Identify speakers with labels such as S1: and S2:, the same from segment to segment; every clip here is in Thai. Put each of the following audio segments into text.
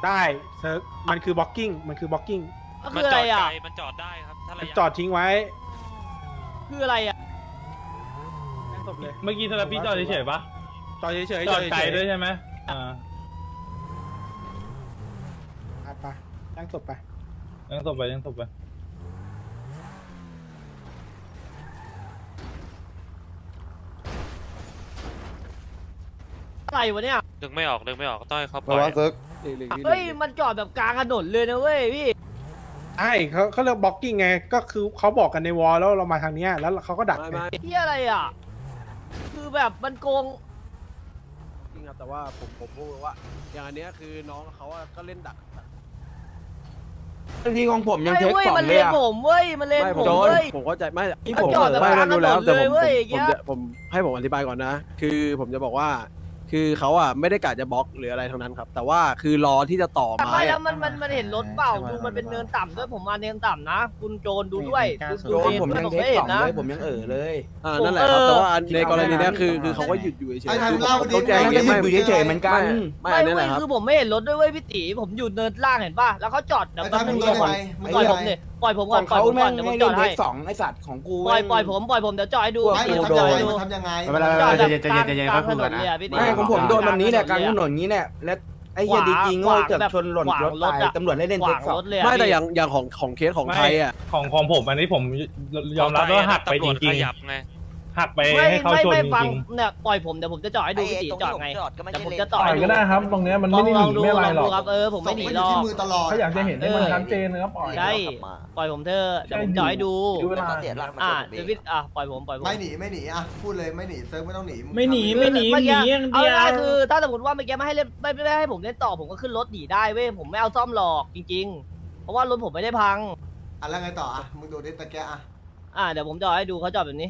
S1: ได้เซิร์ฟมันคือบล็อกกิ้งมันคือบล็อกกิ้ง
S2: มันคืออะไรอ่ะ
S3: มันจอดได้ครับถ้าระยะ
S1: จอดทิ้งไว้
S2: คืออะไรอ่ะ
S1: นั่งศพเลย
S4: เมื่อกี้สลับพี่จอดเฉยๆปะ
S1: จอดเฉยๆ
S4: จอดไกลด้วยใช่ไหม
S1: ไปนั่งศพไป
S4: ยังศพไปยังศพไป
S2: อะไรวะเนี่ย
S3: ดึงไม่ออกต้องให้เขาปล่
S5: ระ
S3: อ
S5: วั
S3: ย
S5: งเซิร์ฟ
S2: เฮ้ยมันจอดแบบกลางถนนเลยนะเว้ยพี่
S1: ใช่เขาเรียกบล็อกกิ้งไงก็คือเขาบอกกันในวอลแล้วเรามาทางเนี้ยแล้วเขาก็ดักไง
S2: ที่อะไรอ่ะคือแบบมันโกง
S6: จริงครับแต่ว่าผมพูดว่าอย่างอันเนี้ยคือน้องเขาก็เล่นดัก
S5: ทีของผมยัง
S2: ไม่
S5: เช็ค
S2: เว้ย
S5: ก่อ
S2: มัน น
S5: เล
S2: เล
S5: ย
S2: น
S5: อะ
S2: ผมเว้ยมันเลน
S6: ไม่
S2: ผมเว้ย
S6: ผมเข้าใจไม่ที่
S2: มัน
S6: ผม
S2: จอดแบบ
S6: ไม่
S2: กลาง
S6: รู้แล้ว
S2: ถนน
S6: แต่
S2: เลยเว้ยอย่างเงี้ย
S6: ผมให้ผมอธิบายก่อนนะ คือผมจะบอกว่า คือเขาอ่ะไม่ได้กะจะบล็อกหรืออะไรทั้งนั้นครับ แต่ว่าคือรอที่จะต่อ
S2: ไม่
S6: ไม้
S2: แล้
S6: อะ
S2: วมันเห็นรถเปล่าดูมันเป็นเนินต่ำด้วยผมมาเนินต่ำนะ คุณโจรดูด้วย
S5: โดนผมยัง
S2: ไม่
S5: เช็ค
S2: เห็
S5: กล่
S2: น
S5: อง
S2: นะ
S5: เลยผมยังเลย
S6: นั่นแหละครับแต่ว่าในกรณีเนี้ยคือเขาก็หยุดอยู่เฉย
S7: ไอ้
S6: ๆ
S7: ทาง
S6: คือ
S7: เล่า
S6: เขาแจ้ง
S5: ไม่
S6: ไม่
S5: ได้อยู่เฉยๆเหมือนกัน
S6: ไม่
S2: ไม่
S6: นั่นแห
S2: เว้ย
S6: ละครับ
S2: คือผมไม่เห็นรถด้วยเว้ยพี่ตีผมอยู่เนินล่างเห็นป่ะแล้วเขาจอดเดี๋ยว
S7: ไอ้
S2: แป๊
S7: ทา
S2: บ
S7: ง
S2: นึ
S7: มึ
S2: ง
S7: ง
S2: เดี๋ยว
S7: เดิน
S2: ก่อน
S7: ยังไง
S2: ปล่อยผมเลยปล่อยผม
S5: ข
S2: ก่อ
S5: อน ง
S2: ปล่อย
S5: เขา
S2: ผมก่
S5: แม่
S2: อน
S5: ง
S2: เดี๋ยวผม
S5: ให้
S2: จ
S5: เล่
S2: อด
S5: นเท
S2: ให้
S5: ค2ไอสัตว์ของกู
S2: ปล่อยผมเดี๋ยวจอดให้ดู
S7: ไม่มึงทำยังไงมึงทำยังไง
S5: ไม่เป็นไร
S2: จอดแบบ
S5: ใจ
S2: กลางถนนเลยอะพี่ตี
S5: ไม่ของผมโดนแบบนี้แหละกลางถนนนี้เนี่ยและไอ้เหี้ยดีจริงโง่เกือบชนหล่นรถตายตำรวจได้เล่น
S2: ข
S5: เท
S2: วา
S5: ค
S2: ง
S5: สอ
S2: รง ถเลยอะ
S6: ไม่แต่
S2: พี่
S6: อย่างของเคสของไทยอ่ะ
S4: ของผมอันนี้ผมยอมรับว่าหักไปจริง
S3: ขยับไง
S4: ๆหักไป
S2: ไม่
S4: ให้เขาชน
S2: ไม่
S4: จ
S2: ฟัง
S4: ริง
S2: เนี่ยปล่อยผมเดี๋ยวผมจะจอดให้ดูพี่ตีจอดไงเดี๋ยวผมจะจอด
S8: ต่อย
S2: ให้ดู
S8: ก็ได้ครับ ตรงเนี้ยมันไม่ได้ห
S2: ล
S8: นี
S2: องดู
S8: ไม่อะไร
S2: ลอง
S8: หรอก
S2: ดูครับผม
S7: ส่
S2: ไม่
S7: ง
S2: หนี
S7: ไปอ
S2: หร
S7: ยู่
S2: อ
S7: ที่
S2: ก
S7: มือตลอด
S8: ถ้าอยากจะเห็นให้มันชัดเจนนะครับปล่อย
S2: ใช่ปล่อยผมเถอะเดี๋ยวผมจอดให้ดู
S8: ดูเวลา
S2: เดี๋ยวพี่ปล่อยผม
S7: ไม่หนีอ่ะพูดเลยไม่หนีเซิร์ฟไม่ต้องหนี
S9: ไม่หนีอย่าง
S2: เอา
S9: เดียว
S2: ง่ายๆคือถ้าสมมติว่าเมื่อกี้ไม่ให้เล่นไม่ให้ผมเล่นต่อผมก็ขึ้นรถหนีได้เว้ยผมไม่เอาซ่อมหรอกจริงๆเพราะว่ารถผมไม่ได้พัง
S7: อ่ะแล้วไงต่ออ่ะมึงดูดิตะแกอ่ะ
S2: เดี๋ยวผมจอดให้ดูเขาจอดแบบนี้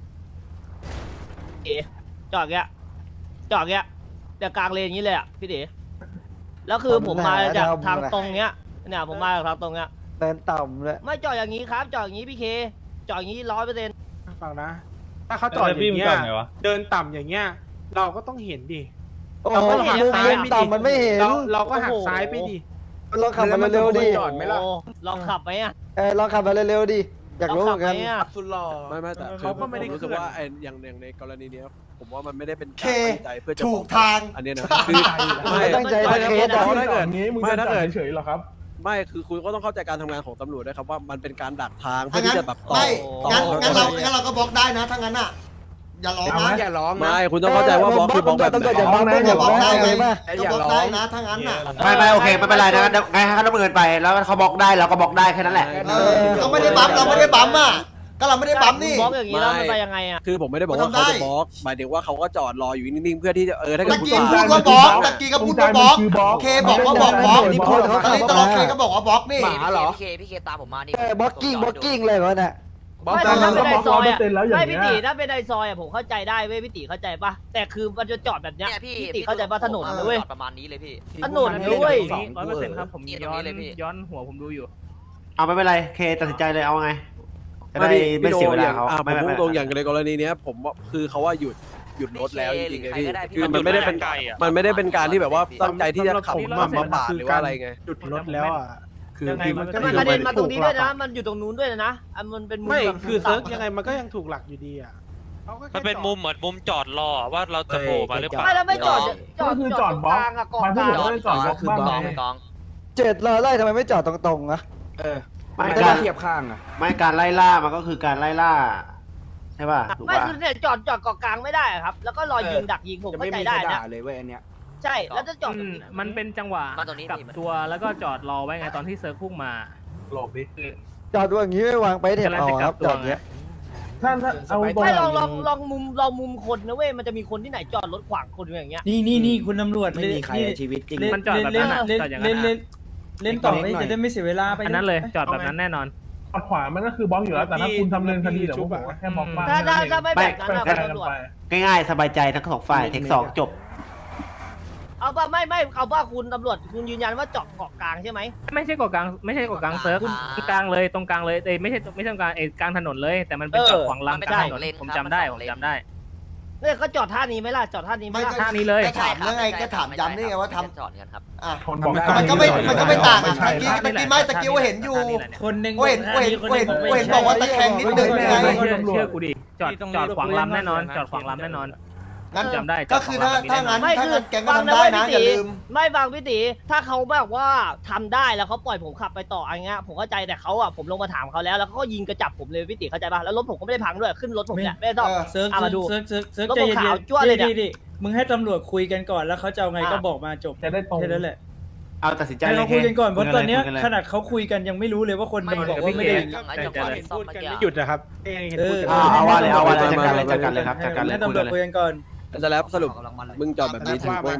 S2: จอดแกเดี๋ยวกลางเลนอย่างนี้เลยอ่ะพี่เด๋แล้วคือผมมาจากทางตรงเนี้ยเนี่ยผมมาจากทางตรงเนี้ย
S5: เดินต่ำเลย
S2: ไม่จอดอย่างนี้ครับจอดอย่างนี้พี่เคจอดอย่างนี้100%
S1: ฟังนะ ถ้าเขาจอดอย่างเงี้ยเดินต่ำอย่างเงี้ยเราก็ต้องเห็นดิ เราก็หักซ้ายไปดิ
S5: มันไม่เห็น
S1: เราก็หักซ้ายไปดิ
S5: ลองขับมาเร็วๆดิ
S1: จอดไหมล่ะ
S2: ลองขับไหมอ่ะ
S5: ลองขับมาเร็วๆดิอยากรู้เหมือนกัน
S1: สุดหล่อ
S6: ไม่แต่
S1: เขาก็ไม่ได้
S6: ผมรู้สึกว่าอย่างในกรณีเนี้ยผมว่ามันไม่ได้เป็น
S7: เค
S6: การตั้งใจเพื่อจะ
S7: ถูกทาง
S6: อันเนี้ยนะคือ
S5: ไม่ตั้งใจ
S6: ไม่
S5: นะ
S6: เค
S5: เคส
S6: แต่
S5: อะ
S6: ถ้าเกิด
S8: นี้มึง
S6: ไม่
S8: จะ
S6: ถ้า
S8: จอ
S6: เกิ
S8: ด
S6: ด
S8: เฉยๆหรอครับ
S6: ไม่คือคุณก็ต้องเข้าใจการทำงานของตำรวจด้วยครับว่ามันเป็นการดักทางเพื่
S7: ถ้า
S6: อ
S7: งั้น
S6: ที่จะแบบต่อ
S7: ไม่
S6: ต่อ
S7: งั้นเราก็บล็อกได้นะถ้างั้นอ่ะอย่าร้องนะ
S5: อย่าร้องนะ
S6: ไม่คุณต้องเข้าใจว่าบล็อกคือบล็อกแบบ
S5: ต้อง
S6: ไหน
S5: อย่าร้องนะ
S7: ก็
S5: อย่า
S7: บ
S5: ร้
S7: ล็
S5: อ
S7: อก
S5: ง
S7: ได้ไง
S5: ไง
S7: ก็บล็อกได้นะถ้างั้นอ่ะ
S9: ไม่โอเคไม่เป็นไรนะงั้นให้เขาดำเนินไปแล้วเขาบล็อกได้เราก็บล็อกได้แค่นั้นแหละ
S7: เขาไม่ได้บัมเราไม่ได้บัมอ่ะก็เราไม่ได้บัมนี่
S2: บล็อกอย่างนี้แล้วมันไปยังไงอ่ะ
S6: คือผมไม่ได้บอกว่าเขาจะบล็อกหมายถึงว่าเขาก็จอดรออยู่นิ่งๆเพื่อที่จะถ้าเกิ
S7: ตะ
S6: ดคุณ
S7: กี้
S6: ฝ่า
S7: พูดว่าบล็อกตะกี้ก็พูดว่าบล็อกเคบอกว่าบล็อกบล็อก
S5: นี่พูดเขา
S7: ตอนนี้ตลอดเคก็บอกว่าบล็อกนี่
S5: หมาเหรอ
S9: พี่เคตามผมมานี่
S5: บล็อกกิ้งเลยเขาเนี่ย
S8: บล็อก
S2: ไม่
S8: ตามนั้นก็
S2: ถ้า
S8: บล็อก
S2: เป็นในซอยอะ
S8: 100%แล้วอย่าง
S2: ไม่
S8: เงี้
S2: พี่
S8: ย
S2: ตีถ้าเป็นในซอยอะผมเข้าใจได้เว้ยพี่ตีเข้าใจปะแต่คือมันจะจอดแบบเนี้ยพี่ตีเข้าใจปะถนนนะเว้ย
S9: ประมาณนี้เลยพี่
S2: ถนนด้วย
S9: 100%ครับผมย้อนหัวผมดูอยู่
S10: เอาไม่เป็นไรเคตัดสินใจเลยเอาไงจะได้ไม่เสียเวลาเขา
S6: ผมพูดตรงอย่างในกรณีเนี้ยผมว่าคือเขาว่าหยุดรถแล้วจริงๆไงพี่คือมันไม่ได้เป็นการที่แบบว่าตั้งใจที่จะขับมาปาดหรือว่าอะไรไง
S1: จุดรถแล้วอ่ะคือ
S2: ยังไง
S1: คือ
S2: มั
S1: มัน น
S2: ก็
S1: ก็
S2: กระเด็นมาตรงนี้ด้วยนะมันอยู่ตรงนู้นด้วยนะมันเป็นมุม
S1: ไม่
S2: แบบ
S1: คือเซิร์ฟยังไงมันก็ยังถูกหลักอยู่ดีอ่ะขาก็แค่
S3: มันเป็น
S1: จอด
S3: มุมเหมือนมุมจอดรอว่าเราจะโผล่มาหรือเปล่า
S2: ไม่แล้วไม่จอด
S8: ก็คือจอด
S2: ตรง
S8: บล็อก
S2: กลางอะเกาะ
S8: มัน
S2: ก
S8: ก็
S2: ลาง
S8: ไม่ได้จอดบล็อกบ้างไง
S5: เจ็ดรอไล่ทำไมไม่จอดตรงๆอะ
S10: ไม่
S5: ไม่
S10: การ
S5: เทียบข้างอะ
S10: ไม่การไล่ล่ามันก็คือการไล่ล่าใช่ป่ะถูก
S2: ไม่
S10: ป่ะ
S2: คือเนี่ยจอดเกาะกลางไม่ได้อะครับแล้วก็รอยิงดักยิงผม
S5: จะ
S2: เข้า
S5: ไม่
S2: ใจ
S5: มี
S2: ได้
S5: ใคร
S2: นะ
S5: ด่าเลยเว้ยอันเนี้ย
S2: ใช่แล้วจะจอด
S9: มันเป็นจังหวะ
S3: มาตรงนี้
S9: กลับตัวแล้วก็จอดรอไว้ไงตอนที่เซิร์ฟพุ่งมา
S8: หลบดิ
S5: จอดด้วยอย่างนี้ไม่วางไปเทปเอาครับจอดเนี้ย
S8: ถ้าเอาตรง
S2: ไม่ลองมุมคนนะเว้ยมันจะมีคนที่ไหนจอดรถขวางคนอย่างเงี้ย
S9: นี่คุณตำรวจ
S5: ไม่มีใครในชีวิตจริง
S9: มันจอดแบบนั้นอะจอดอย่างนั้นอะ
S5: เล่นต่อไม่จะได้ไม่เสียเวลาไป
S9: อันนั้นเลยจอดแบบนั้นแน่นอน
S8: ขับขวามันก็คือบล็อกอยู่แล้วแต่ถ้าคุณทำเนินคดีเดี๋ยวผมบอกว่าแค่บล็อกบ้าง
S2: ถ้าไม่แบบนั้น
S8: ไป
S2: อะ
S8: กั
S2: ตำรวจ
S8: ไป
S10: ง่ายๆสบายใจทั้งสองฝ่ายเทคสองจบ
S2: เอาป่ะไม่เอาป่ะคุณตำรวจคุณยืนยันว่าเจาะเกาะกลางใช่ไหม
S9: ไม่ใช่เกาะกลางไม่ใช่เกาะกลางเซิร์ฟตรงกลางเลยตรงกลางเลยไม่ใช่ตรงกลางกลางถนนเลย แต่มันเป็นจอดขวางลำกลางถนนผมจำได้
S2: เนี่ยก็จอดท่านี้ไหมล่ะจอดท่านี้ไหม
S7: ไม่
S2: ล่ะ
S7: ก็
S1: ท่านี้เลย
S7: ก็ถามเรื่องไงก็ถามย้ำได้ไงว่าทำ
S11: จอดกันครับ
S7: อ่ะ
S8: คนบอก
S7: มันก็ไม่ต่างอ่ะ
S8: ใช่
S7: ตะกี้ไม่ตะกี้ว่าเห็นอยู่
S12: คนหนึ่ง
S7: เห็นบอกว่าตะแคงนิดนึงไง
S1: เชื่อกูดิจอดขวางลำแน่นอนจอดขวางลำแน่นอน
S7: งั้น
S1: จำได้
S7: ก็คือถ้างั้น
S2: ไม่
S7: ถ้า
S2: คือ
S7: งั้นแกงก็
S2: ฟัง
S7: ทำ
S2: นะ
S7: ได้
S2: เว้ย
S7: นะ
S2: พี่
S7: อย่า
S2: ตี
S7: ลืม
S2: ไม่ฟังพี่ตีถ้าเขาแบบว่าทำได้แล้วเขาปล่อยผมขับไปต่ออย่างเงี้ยผมเข้าใจแต่เขาอ่ะผมลงมาถามเขาแล้วเขาก็ยิงกระจับผมเลยพี่ตีเข้าใจป่ะแล้วรถผมก็ไม่ได้พังด้วยขึ้นรถผมเนี่ยไม่ต้อง
S12: เซิร์ฟ
S2: เอามาดู
S12: เซิร์ฟ
S2: รถ
S12: ใจ
S2: ผม
S12: เย็น
S2: ขาวจั่วเลยเนี่ย
S12: ดิมึงให้ตำรวจคุยกันก่อนแล้วเขาจะเอาไงก็บอกมาจบ
S8: จะได้ตรง
S12: แค่นั้นแหละ
S10: เอาตัดสินใจ
S12: ให้
S10: เลย
S12: เราคุยกันก่อนเพราะตอนเนี้ย
S10: คุยกัเลย
S12: ขนาดเขาคุยกันยังไม่รู้เลยว่าคนหนึงบอกว่าไม่ได้อย่างนี้
S1: พูดกันไม่หยุดนะครับเห็นพูดกัน
S10: เอาว่าเลยจัดการเลยครับจัดการเลย
S12: ให้
S10: คุย
S12: ตำร
S10: กั
S12: วน จ
S10: เลย
S12: คุยกันก่อน
S6: จะแล้วสรุปมึงจอดแบบนี้ถูกต้องไหม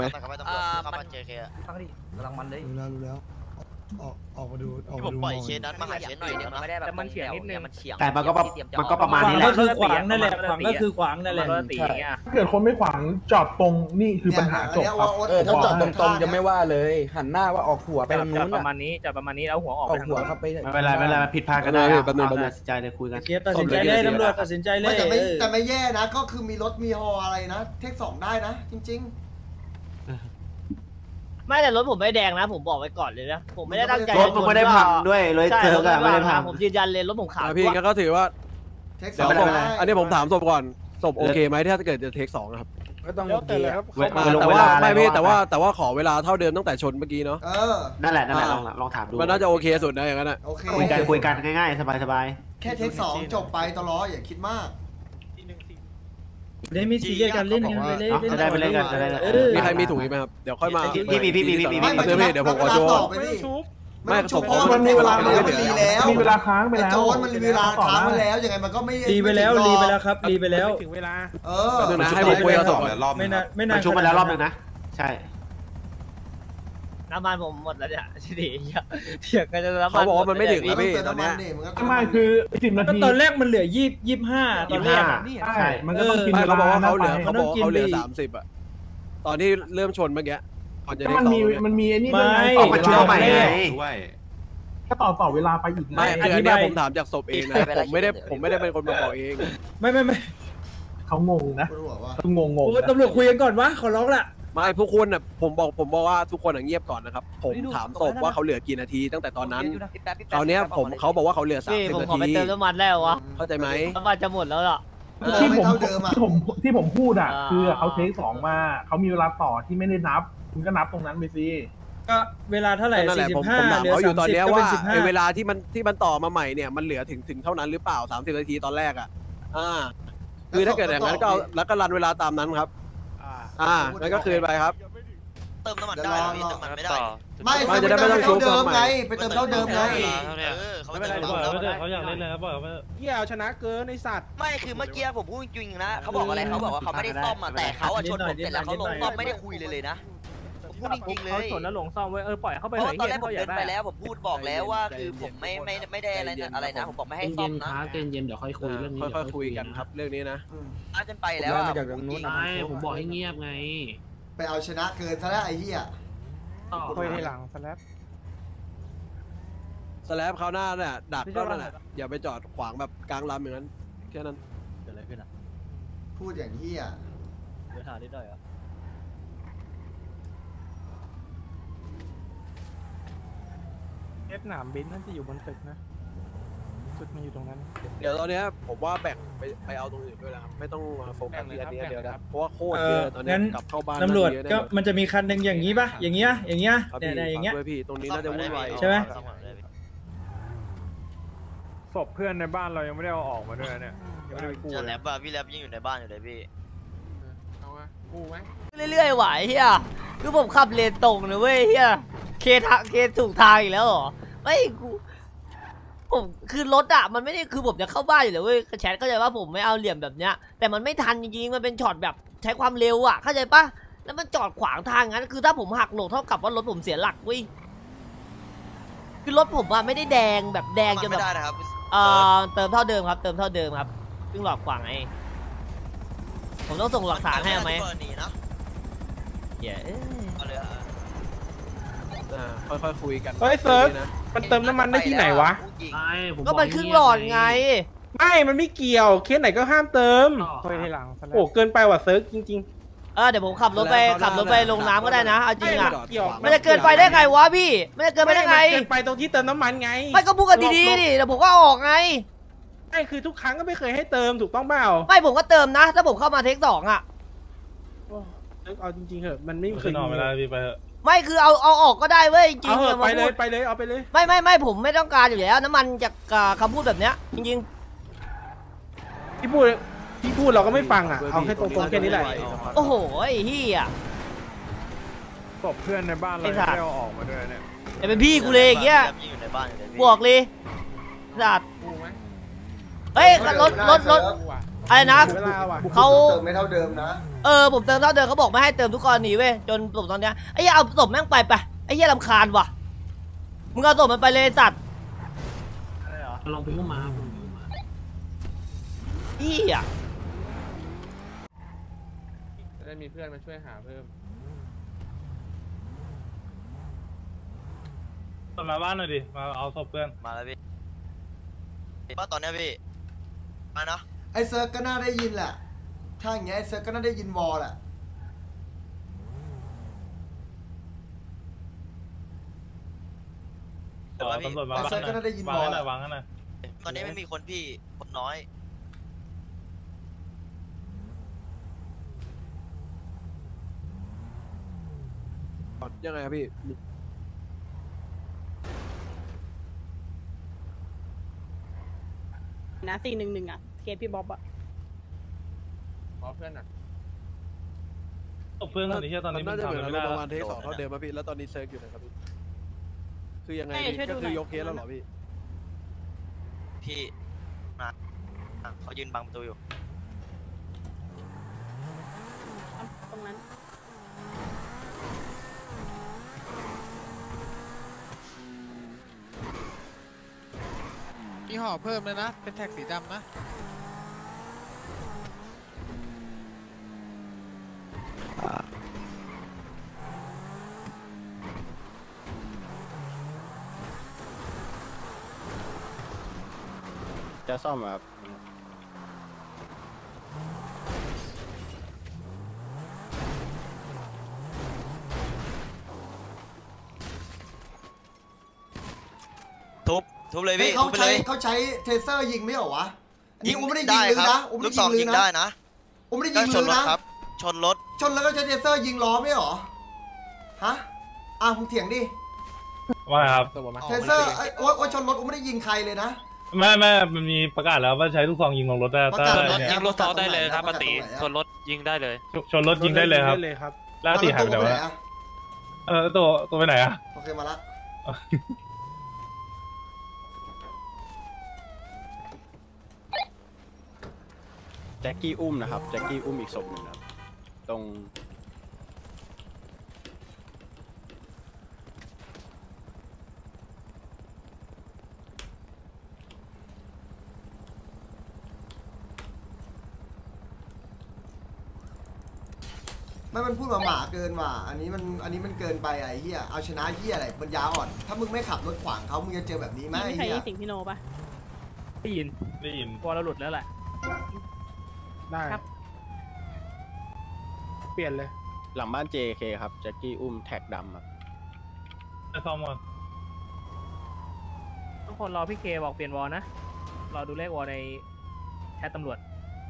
S7: รู้แล้วออกมาดูออก
S11: ผ
S7: มาม ดู
S11: ปล่อยเคสนั้นมาหาเคสหน่อยเดียวไม่ได้แบบ
S1: มันเฉียงนิดนึง
S11: มันเฉียง
S10: แต่มันก็ประมาณ
S12: ขวาง
S10: นี้แห
S12: ก็
S10: ละ
S12: คือขวางนั่นแหละขวางก็คือขวางนั่นแหละ
S8: ถ้าเกิดคนไม่ขวางจอดตรงนี่คือปัญหาจบครับ
S5: ถ้าจอดตรงๆจะไม่ว่าเลย หันหน้าว่าออกหัวไปทางนู้น
S1: ประมาณนี้จะประมาณนี้แล้วหัวออก
S5: อ
S1: ไป
S5: อก
S1: ทาง
S5: หัว
S1: นู้น
S5: ครับไป
S10: ไม่เป็นไรผิดพลาดก็ได้ตัดสินใจเลยคุยกัน
S12: เคลียร์ตัดสินใจเลยตำรวจตัดสินใจเลย
S7: แต่ไม่แย่นะก็คือมีรถมีฮออะไรนะเทค2ได้นะ จริง
S2: ไม่แต่รถผมไม่แดงนะผมบอกไว้ก่อนเลยนะผมไม่ได้ตั้งใจ
S10: รถมึงไม่ได้พังด้วยเลย
S2: ใช่
S10: เจอกันไม่ได้พัง
S2: ผมยืนยันเลยรถผมขาว
S6: พี่ก็ถือว่า
S7: ๆเทค
S6: เดี๋ยว
S7: 2
S6: ผม
S7: ได้
S6: อันนี้ผมถามศพก่อนศพโอเคไหมถ้าเกิดจะเทค2ครับ
S5: ก็ต้อง
S1: แล้วแต่เลยครับ
S6: แต่ว่าไม่พี่แต่ว่าขอเวลาเท่าเดิมตั้งแต่ชนเมื่อกี้เนาะ
S10: นั่นแหละลองถามดู
S6: มันน่าจะโอเคสุดนะอย่างนั้นอ่ะ
S7: โอเค
S10: คุยกันง่ายๆสบาย
S7: แค่เทค2จบไปตลอดอย่าคิดมาก
S12: ได้ไม่ซีเรียสกันเล่นกันไปเล่น
S10: ๆจะได้ไปเล่นกันจะได้
S6: มีใครมีถุงอีกไหมครับเดี๋ยวค่อยมา
S10: พี่มี
S7: ไม่มัน
S6: เดี๋ยวผมขอโชว์
S7: ต่อไปดิไม่ต้องชุบเพราะมันมีเวลาแล้วมันรีแล้ว
S8: มีเวลาค้างไปแล้ว
S7: โจนมันมีเวลาค้างมาแล้วยังไงมันก็ไม่
S12: รีไปแล้วครับรีไปแล้ว
S1: ถึงเวลา
S6: ให้ผมคุยกับศพ
S12: ไม่นาน
S10: มันชุบมาแล้วรอบนึงนะใช่
S2: น้ำมันผมหมดแล้วเนี่ยทีนี้เถียงกันจะน้ำมัน
S6: เขาบอกว่ามันไม่ถึง
S7: ไม่
S6: นะพี่
S7: เติม
S6: ตอน
S7: น้ำมั
S6: เนี้
S7: น
S6: ย
S7: นี่มันก็
S8: ไม่คือ10 นา
S12: ก็
S8: ที
S12: ตอนแรกมันเหลือ25ตอนแรก
S8: ใช่มันก็ต้องกิน
S6: ไม่เขาบอกว่าเขาเหลือ
S8: ไป
S6: เขาบอกเขาเหลือ30อ่ะตอนที่เริ่มชนเมื่อกี้ก่อนจะ
S8: ก็
S6: เทค
S8: มัน
S6: 2
S8: มีมันมีไอ้นี่
S12: ไม่
S10: ออกมาช่วยใหม่ไง
S8: ก็ต่อเวลาไปอีก
S6: ไม่คืออันเนี้ยผมถามจากศพเองนะผมไม่ได้เป็นคนมาบอกเอง
S12: ไม่
S8: เขางงนะ
S7: รู้ว่า
S8: เขางง
S12: โอ้ตำรวจคุยกันก่อนวะขอร้องละ
S6: ไม่พวกคุณอ่ะผมบอกว่าทุกคนเงียบก่อนนะครับผมถามศพว่าเขาเหลือกี่นาทีตั้งแต่ตอนนั้นคราวเนี้ยเขาบอกว่าเขาเหลือ
S2: พี่ผม
S6: 30 นา
S2: ขอไป
S6: ที
S2: เติมน้ำมันแล้ววะ
S6: เข้าใจไหม
S2: น้ำมันจะหมดแล้วล่ะ
S8: ที่ผมพูดอ่ะคือเขาเทค2มาเขามีเวลาต่อที่ไม่ได้นับคุณก็นับตรงนั้นไปสิ
S12: ก็เวลาเท่าไหร่
S6: นั่นแหละผม
S12: 45
S6: ถาม
S12: เหลือ
S6: เขาอยู่ตอนเนี้ย
S12: 30ก็
S6: ว่า
S12: เป็น
S6: ไอ้เวลาที่มันต่อมาใหม่เนี่ยมันเหลือถึงเท่านั้นหรือเปล่า30 นาทีตอนแรกอ่ะคือถ้าเกิดอย่างนั้นก็แล้วก็รันเวลาตามนั้นครับแล้วก็คืนไปครับ
S11: เติมน้ำมันได้พี่เติมน้ำมันไม่ได้
S7: ไม่ไปเติมเท่าเดิมไงไปเติมเท่าเดิมไง
S11: เขา
S1: ไม่
S11: ไม่
S1: เป็น
S11: เติ
S1: ไร
S11: ม
S1: ดีกว่า
S11: น้ำ
S1: เขาอยากเล่นเลยครับบอกว่าเหี้ยเอาชนะเกินไอสัตว์
S11: ไม่คือเมื่อกี้ผมพูดจริงๆนะเขาบอกอะไรเขาบอกว่าเขาไม่ได้ซ่อมมาแต่เขาชนผมเสร็จแล้วเขาลงซ่อมไม่ได้คุยเลยนะพูดจริงๆเลย
S1: เขาชนแล้วลงซ่อมไว้ปล่อยเข้าไป
S11: เพ
S1: เลย
S11: ราะตอนแรกผมเดินไปแล้วผมพูดบอกแล้วว่าคือผมไม่ได้อะไรนะผมบอกไม่ให้ซ่อมนะ
S10: เย็นเดี๋ยวค่อยคุยเรื่องนี้
S6: ค่อยๆคุยกันครับเรื่องนี้นะ
S11: จนไปแล้วอ่ะ
S5: จากตรงนู้น
S10: ผมบอกให้เงียบไง
S7: ไปเอาชนะเกินซะแล้วไอ้เหี้ย
S1: คุยทีหลังสแลป
S6: สแลปเขาหน้าเนี่ยดักก็นั่นแหละอย่าไปจอดขวางแบบกลางลำอย่างนั้นแค่นั้น
S7: พูดอย่างเหี้ย
S1: หนามบินน่าจะอยู่บนตึกนะจุดมันอยู่ตรงนั้น
S6: เดี๋ยวตอนเนี้ยผมว่าแบ่งไปเอาตรงอื่นด้วยนะครับไม่ต้องมาโฟกัสที่อันนี้เดียวนะเพราะว่าโคตรเยอะตอนนี้กลับเข้าบ้าน
S12: ตำรวจก็มันจะมีคันหนึ่งอย่างนี้ป่ะอย่างเงี้ยเนี่ยอย่างเงี้ย
S6: พี่ตรงนี้น่าจะวุ่นวาย
S12: ใช่ไหม
S1: ศพเพื่อนในบ้านเรายังไม่ได้เอาออกมาด้วยเนี่ยยังไม่ได้ไปกู้
S11: จะแลบพี่แลบยังอยู่ในบ้านอยู่เลยพี่
S1: เอามากู้ไหม
S2: เรื่อยๆไหวเฮียคือผมขับเลนตรงนะเว้ยเฮียเคถูกทางอีกแล้วเหรอไม่ผมคือรถอ่ะมันไม่ได้คือผมจะเข้าบ้านอยู่เลยเว้ยแชทเข้าใจว่าผมไม่เอาเหลี่ยมแบบเนี้ยแต่มันไม่ทันจริงๆมันเป็นช็อตแบบใช้ความเร็วอ่ะเข้าใจปะแล้วมันจอดขวางทางงั้นคือถ้าผมหักหลบเท่ากับว่ารถผมเสียหลักเว้ยคือรถผมอ่ะไม่ได้แดงแบบแดงจนแบบ
S11: ไม่ได้นะครับ
S2: เติมเท่าเดิมครับเติมเท่าเดิมครับซึ่งหลอกขวางไงผมต้องส่งหลักฐานให้ไหมเย้
S6: ค่อยๆคุยกัน
S1: เฮ้ยเซิร์ฟมันเติมน้ำมันได้ที่ไหนวะ
S2: ก็มันครึ่งหลอดไง
S1: ไม่มันไม่เกี่ยวเคสไหนก็ห้ามเติม
S5: ค่อยให้หลัง
S1: โอ้เกินไปว่ะเซิร์ฟจริง
S2: เดี๋ยวผมขับรถไปลงน้ำก็ได้นะเอาจริงอ่ะ
S1: เกี่ยว
S2: มันจะเกินไปได้ไงวะพี่มันจะเกินไปได้ไง
S1: เกินไปตรงที่เติมน้ำมันไง
S2: ไม่ก็พูดกันดีๆดิเดี๋ยวผมก็ออกไง
S1: ไม่คือทุกครั้งก็ไม่เคยให้เติมถูกต้องเปล่า
S2: ไม่ผมก็เติมนะ ถ้าผมเข้ามาเทคสองอ่ะ
S1: เอาจริงๆเหอะมันไม่เค
S4: ขึ้
S1: ย
S4: นนอนไม่ได้พี่ไปเถอะ
S2: ไม่คือเอาออกก็ได้เว้ยจริง
S1: เอา
S2: ๆ
S1: เห
S2: อย่า
S1: อะ
S2: มา
S1: ไปเล
S2: พู
S1: ย
S2: ด
S1: ไปเลยเอาไปเลย
S2: ไม่ผมไม่ต้องการอยู่แล้วน้ำมันจากคำพูดแบบเนี้ยจริง
S1: พี่พูดเราก็ไม่ฟังอ่ะเอาแค่ตรงๆแค่นี้แหละ
S2: ๆโอ้โหไอ้เหี้ย
S5: ศพเพื่อนในบ้านเรา
S2: ไอ้สัตว์
S5: ไม่เอาออกมาด้วยเนี่ย
S2: แต่เป็นพี่กูเลยอย่างเงี้ย
S11: ยิ่งอยู่ในบ้านอยู่เลยพี่
S2: บวกเลยสัตว์เฮ้ยรถอะไรนะ
S1: เวลาว่ะ
S2: เขา
S7: เติมไม่เท่าเดิมนะ
S2: ผมเติมเท่าเดิมเขาบอกไม่ให้เติมทุกกรณีเว้ยจนศพตอนเนี้ยไอ้เหี้ยเอาศพแม่งไปไอ้เหี้ยรำคาญว่ะมึงเอาศพมันไปเลยสัตว์
S10: ลงไปพุ่งมา
S2: เหี้ย
S5: จะได้มีเพื่อนมาช่วยหาเพิ่ม
S4: มาบ้านหน่อยดิมาเอาศพเพื่อน
S11: มาแล้วพี่ว่าตอนเนี้ยพี่มาเนาะ
S7: ไอ้เซิร์ฟก็น่าได้ยินแหละถ้าอย่างเงี้ยไอ้เซิร์ฟก็น่าได้ยินวอลแหละ
S4: ตำรวจมา
S7: ไอ้เซิร์ฟก็น่าได้ยิน
S4: วาง
S7: วอล
S4: ให้หน่
S7: แห
S4: อ
S7: ละ
S4: ยวางให้หน่อย
S11: ตอนนี้ไม่มีคนพี่คนน้อย
S6: ยังไงครับพี่
S13: นะ411อ่ะเคสพี่บ๊อบอ่ะ
S5: ขอเพื่อนหน่อย
S4: ศพเพื่อนตอนนี้ตอนนี้
S6: น่าจะเหมือน
S4: ไม่
S6: เรา
S4: ได้
S6: ประมาณเทค2เท่าเดิมป่ะพี่แล้วตอนนี้เซิร์ฟอยู่นะครับพี่คือยังไงพี่ก็คือยกเคสแล้วเหรอพี่
S11: พี่มาเขายืนบังประตูอยู่
S13: ตรงนั้น
S5: มีห่อเพิ่มเลยนะเป็นแท็กสีดำนะ
S10: จะซ่อมครับ
S11: ทุบเลยพี่
S7: เขา
S11: ทุบไป
S7: ใช้
S11: เลย
S7: เขาใช้เทเซอร์ยิงไม่เหรอวะอันนี้อุ้มไม่ได้ยิง
S11: ได้
S7: ลือ
S11: ครั
S7: นะ
S11: บ
S7: อุ้ม
S11: ลู
S7: ไม่
S11: ก
S7: ได้
S11: ซ
S7: ยิ
S11: อง
S7: งลื
S11: ยิ
S7: อง
S11: ได้
S7: นะ
S11: นะ
S7: อุ้มไม่ได้
S11: ก็
S7: ยิง
S11: ช
S7: ลื
S11: น
S7: อ
S11: รถ
S7: นะครับ
S11: ชนรถ
S7: ชนแล้วก็ใช้เทเซอร์ยิงล้อไม่เหรอฮะมึงเถียงดิ
S4: ว่าครับ
S7: เทเซอร์โอ๊ยชนรถอุ้มไม่ได้ยิงใครเลยนะ
S4: ไม่มันมีประกาศแล้วว่าใช้ลูกซองยิงลงรถได้
S7: ประกาศ
S4: ถ้า
S7: แล้ว
S4: เนี่ย
S3: ยิงรถซ้อได้เลยครับปกติชนรถยิงได้เลย
S4: ชนรถยิงได้เลยครับแล้วตีหายไปไหนวะตัวไปไหนอะ
S7: โอเคมาละ
S10: แจ็คกี้อุ้มนะครับแจ็คกี้อุ้มอีกศพหนึ่งครับตรง
S7: ไม่มันพูดมาหมาเกินว่ะอันนี้มันเกินไปไอ้เหี้ยเอาชนะเหี้ยอะไรปัญญาอ่อนถ้ามึงไม่ขับรถขวางเขามึงจะเจอแบบนี้ไหม
S13: ไม่
S7: ไอ้
S13: ใช่
S7: เหี้ย
S13: สิ่งพี่โนปะ
S1: ได้ยิน
S3: พอเราหลุดแล้วแหละ
S1: ได้
S13: ครับ
S1: เปลี่ยนเลย
S10: หลังบ้าน JK ครับแจ็คกี้อุ้มแท็กดำครับ
S4: จะซ่อมก่อน
S3: ทุกคนรอพี่เคบอกเปลี่ยนวอลนะ รอดูเลขวอลในแชทตำรวจ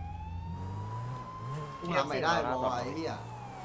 S7: กูหาใหม่ได้วอไอ้เหี้ย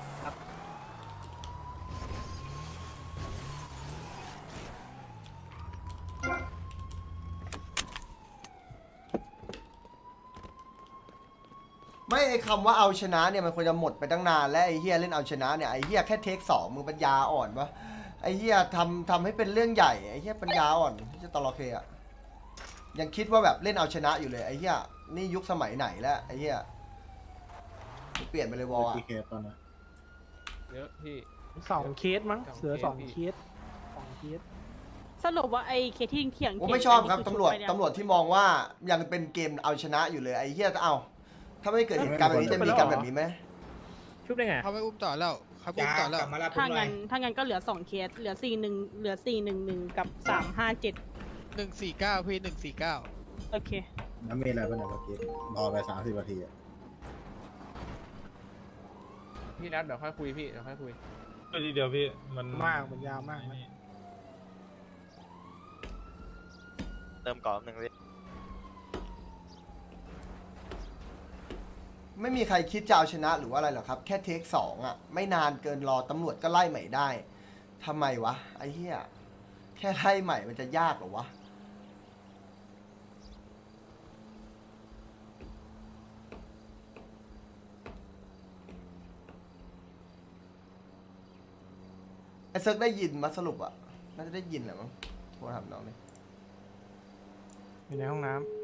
S7: ไม่ไอ้คำว่าเอาชนะเนี่ยมันควรจะหมดไปตั้งนานแล้วไอ้เฮียเล่นเอาชนะเนี่ยไอ้เฮียแค่เทค2มึงปัญญาอ่อนปะไอ้เฮียทำให้เป็นเรื่องใหญ่ไอ้เฮียปัญญาอ่อนที่จะตลอเคอะยังคิดว่าแบบเล่นเอาชนะอยู่เลยไอ้เฮียนี่ยุคสมัยไหนแล้วไอ้เฮียเปลี่ยนไปเลยวอลอะ
S5: เยอะพี่
S1: 2 เคสมั้งเสือ2 เคส2 เคส
S13: สรุปว่าไอ้เคสที่เถียง
S7: ผมไม่ชอบครับตำรวจที่มองว่ายังเป็นเกมเอาชนะอยู่เลยไอ้เฮียจะเอาถ้าไม่เกิดเหตุการณ์แบบนี้จะมีการแบบนี้ไหม
S3: ชุบได้ไง
S5: เขาไม่อุ้มต่อแล้วเขาอุ้มต่อแล้ว
S13: ถ้างั้นก็เหลือ2เคสเหลือ411กับ357
S5: 149พี่149
S13: โอเค
S5: น้ำเมล์อะไรบ้างเนี่ยเมื่อกี้รอไป30 นาทีอะ
S3: พี่นัดเดี๋ยวค่อยคุยพี่เดี๋ยวค่อยคุย
S4: ทีเดียวพี่มัน
S1: มันยาวมากนะ
S11: เติมก่อนหนึ่งเลย
S7: ไม่มีใครคิดจะเอาชนะหรือว่าอะไรหรอกครับ แค่เทค2อ่ะไม่นานเกินรอตำรวจก็ไล่ใหม่ได้ทำไมวะไอ้เหี้ยแค่ไล่ใหม่มันจะยากเหรอวะไอ้เซิร์กได้ยินมาสรุปอ่ะน่าจะได้ยินแหละมั้งโทรถามน้องเลย
S1: อยู่ในห้องน้ำ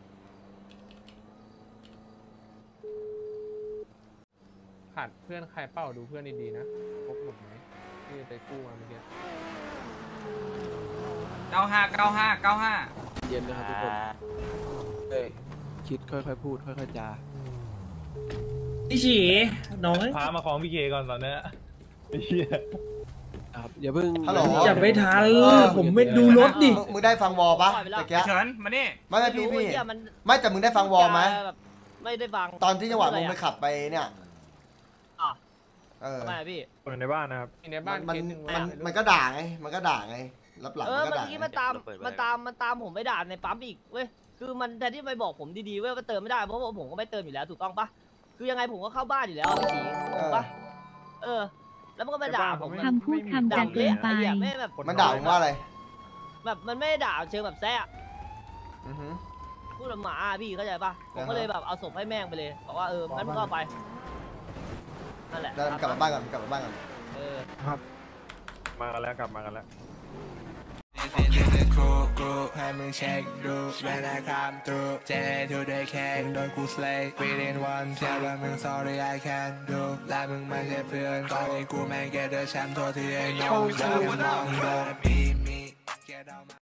S3: ขาดเพื่อนใครเป้าดูเพื่อนดีๆนะครบหมดไหมที่ไปกู้มาเมื่อกี้
S6: เย็นนะครับทุกคนเอ้ยคิดค่อยๆพูดค่อยๆจา
S12: พี่ฉีน้อง
S4: พามาของพี่เคก่อนตอนเนี้ยไอ้เหี้ย
S6: ครับอย่าเพิ่ง
S7: ฮัลโหล
S12: อย่าไปทันผมไม่ดูรถดิ
S7: มึงได้ฟังวอลปะ
S2: ปล่อยไปแล้ว
S7: ตะเกีย
S3: เฉินมานี่
S7: ไม่พี่
S2: รู้เหี้ยมัน
S7: ไม่แต่มึงได้ฟังวอลไหม
S2: แบบไม่ได้ฟัง
S7: ตอนที่จังหวะมึงไปขับไปเนี่ย
S2: อ่ะ
S7: เออ
S2: ทำไมอะพี่
S4: ในบ้านนะครับ
S3: ในบ้าน
S7: มัน
S3: เคสหนึ่ง
S7: มันก็ด่าไงมันก็ด่าไงรับหลัง
S2: เอ
S7: มั
S2: อน
S7: ก็
S2: เมื่อ
S7: ด่า
S2: กี้
S7: ไง
S2: มันตามผมไปด่าในปั๊มอีกเว้ยคือมันแทนที่ไปบอกผมดีๆเว้ยว่าเติมไม่ได้เพราะว่าผมก็ไม่เติมอยู่แล้วถูกต้องปะคือยังไงผมก็เข้าบ้านอยู่แล้วพี่สีถูกปะเออ แล้วมันก็มาด่าผม
S13: คำพูดคำจาเกินไป
S2: ไม่แบบ
S7: มันด่ามึงว่าอะไร
S2: แบบมันไม่ได้ด่าเชิงแบบแซ่ะ
S7: อือฮึ
S2: พูดแบบหมาอะพี่เข้าใจปะผมก็เลยแบบเอาศพให้แม่งไปเลยบอกว่างั้นมึงก็เอาไปนั่นแหละ
S7: เดินกลับมาบ้านก่อนกลับมาบ้านก่อน
S2: เออ
S4: มากันแล้วกลับมากันแล้ว
S14: ให้มึงเช็คดูเวลาคำตูเจทูได้แค่โดนกูสเลย์ within one เชื่อว่ามึง sorry I can do และมึงไม่ใช่เพื่อนตอนนี้กูแม่งแกเดอร์แชมป์โทษที่ไอ้น้องอย่าไปมองโดน